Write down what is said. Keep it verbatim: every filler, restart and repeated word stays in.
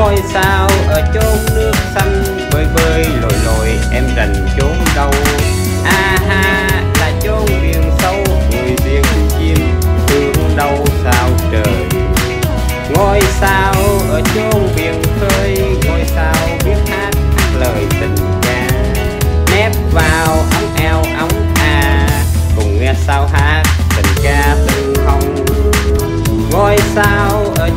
Ngôi sao ở chốn nước xanh bơi bơi lội lội em rành chốn đâu. A ha là chốn biển sâu người riêng chim thương đâu sao trời. Ngôi sao ở chốn biển khơi ngôi sao biết hát hát lời tình ca. Nép vào ống eo ống a cùng nghe sao hát tình ca từng hồng. Ngôi sao ở